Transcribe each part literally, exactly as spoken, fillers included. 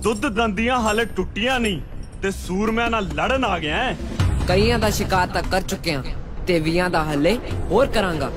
दुध दंदियां हाले टुटियां नहीं ते सूरमैं नाल लड़न आ गया है। कईयां दा शिकार तक कर चुके हैं ते वियां दा हले होर करांगा।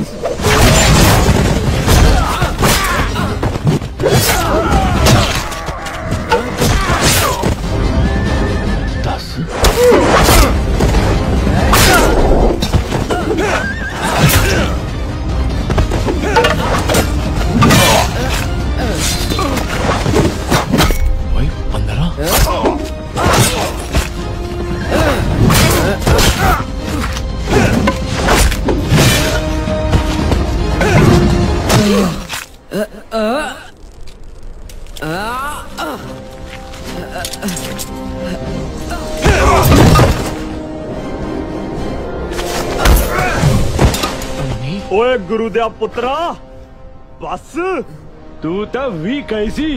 ओए गुरुदेव पुत्रा बस तू तो वी कैसी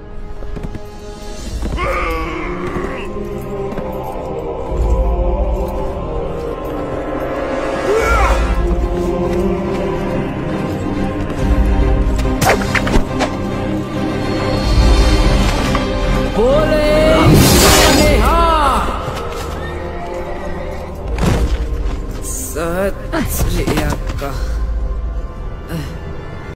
बोले सत श्री अकाल।